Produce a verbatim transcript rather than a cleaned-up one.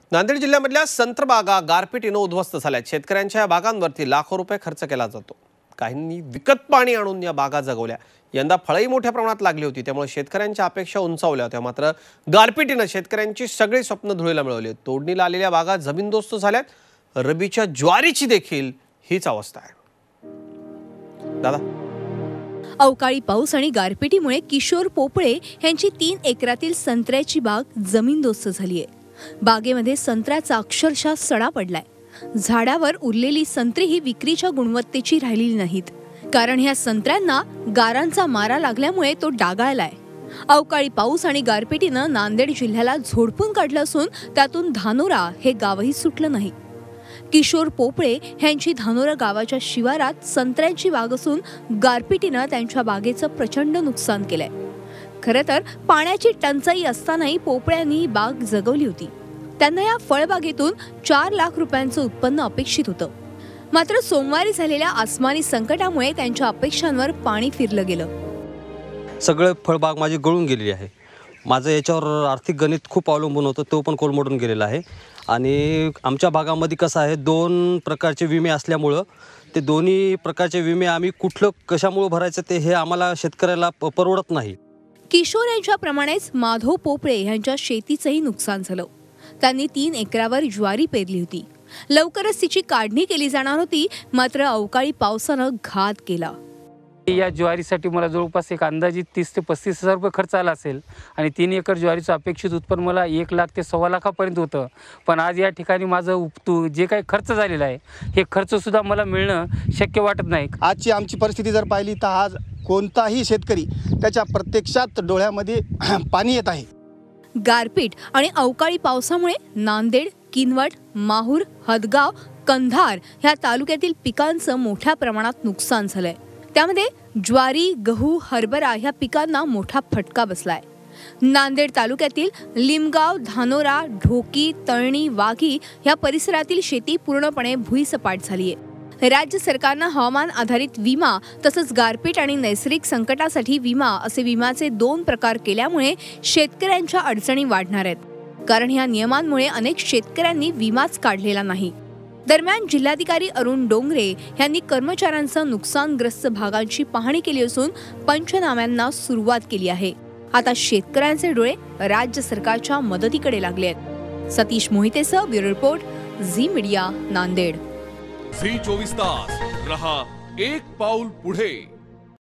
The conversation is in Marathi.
नांदेड जिल्ह्यामधल्या संत्र बागा गारपिटीनं उद्ध्वस्त झाल्यात। शेतकऱ्यांच्या बागांवरती लाखो रुपये खर्च केला जातो। काहींनी विकत पाणी आणून या बागा जगवल्या। यंदा फळही मोठ्या प्रमाणात लागली होती, त्यामुळे शेतकऱ्यांच्या अपेक्षा उंचावल्या होत्या। मात्र गारपिटीनं शेतकऱ्यांची सगळी स्वप्न धुळीला मिळवली। तोडणीला आलेल्या बागा जमीनदोस्त झाल्यात। रबीच्या ज्वारीची देखील हीच अवस्था आहे। दादा, अवकाळी पाऊस आणि गारपिटीमुळे किशोर पोपळे यांची तीन एकरातील संत्र्याची बाग जमीनदोस्त झाली आहे। बागेमध्ये संत्र्याचा अक्षरशः सडा पडलाय। झाडावर उरलेली संत्री ही विक्रीच्या गुणवत्तेची राहिलेली नाहीत, कारण ह्या संत्र्यांना गारांचा मारा लागल्यामुळे तो डागाळलाय। अवकाळी पाऊस आणि गारपिटीनं नांदेड जिल्ह्याला झोडपून काढलं असून त्यातून धानोरा हे गावही सुटलं नाही। किशोर पोपळे यांची धानोरा गावाच्या शिवारात संत्र्यांची बाग असून गारपिटीनं त्यांच्या बागेचं प्रचंड नुकसान केलंय। खरं तर पाण्याची टंचाई असतानाही पोपळ्यांनी बाग जगवली होती। त्यांना या फळबागेतून चार लाख रुपयांचं उत्पन्न अपेक्षित होतं। मात्र सोमवारी झालेल्या आसमानी संकटामुळे त्यांच्या अपेक्षांवर पाणी फिरलं गेलं। सगळे फळबाग माझी गळून गेलेली आहे। माझं याच्यावर आर्थिक गणित खूप अवलंबून होतं, तो पण कोलमडून गेलेला आहे। आणि आमच्या भागामध्ये कसं आहे, दोन प्रकारचे विमे असल्यामुळं ते दोन्ही प्रकारचे विमे आम्ही कुठलं कशामुळे भरायचं ते हे आम्हाला शेतकऱ्याला परवडत नाही। किशोर यांच्याप्रमाणेच माधव पोपळे यांच्या शेतीचंही नुकसान झालं। त्यांनी तीन एकरावर ज्वारी पेरली होती। लवकरच तिची काढणी केली जाणार होती, मात्र अवकाळी पावसानं घात केला। या ज्वारीसाठी मला जवळपास एक अंदाजित तीस ते पस्तीस हजार रुपये खर्च आला असेल आणि तीन एकर ज्वारीचं अपेक्षित उत्पन्न मला एक लाख ते सव्वा लाखापर्यंत होतं। पण आज या ठिकाणी माझं उपतू जे काही खर्च झालेला आहे हे खर्चसुद्धा मला मिळणं शक्य वाटत नाही। आजची आमची परिस्थिती जर पाहिली तर आज कोणताही शेतकरी त्याच्या प्रत्यक्षात डोळ्यामध्ये पाणी येत आहे। गारपीट आणि अवकाळी पावसामुळे नांदेड, किनवट, माहूर, हदगाव, कंधार ह्या तालुक्यातील पिकांचं मोठ्या प्रमाणात नुकसान झालंय। त्यामध्ये ज्वारी, गहू, हरभरा ह्या पिकांना मोठा फटका बसलाय। नांदेड तालुक्यातील लिमगाव, धानोरा, ढोकी, तळणी, वाघी ह्या परिसरातील शेती पूर्णपणे भुईसपाट झालीय। राज्य सरकारनं हवामान आधारित विमा तसंच गारपीट आणि नैसर्गिक संकटासाठी विमा असे विम्याचे दोन प्रकार केल्यामुळे शेतकऱ्यांच्या अडचणी वाढणार आहेत, कारण ह्या नियमांमुळे अनेक शेतकऱ्यांनी विमाच काढलेला नाही। दरम्यान जिल्हाधिकारी अरुण डोंगरे यांनी कर्मचाऱ्यांसह नुकसानग्रस्त भागांची पाहणी केली असून पंचनाम्यांना सुरुवात केली आहे। आता शेतकऱ्यांचे डोळे राज्य सरकारच्या मदतीकडे लागले आहेत। सतीश मोहितेसह bureau report, Zee media, Nanded. Zee चोवीस तास रहा एक पाऊल पुढे।